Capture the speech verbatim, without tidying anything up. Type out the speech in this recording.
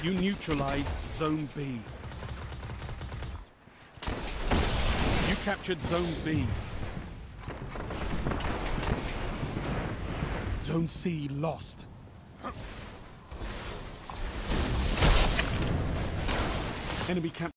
You neutralized Zone B. You captured Zone B. Zone C lost. Enemy cap-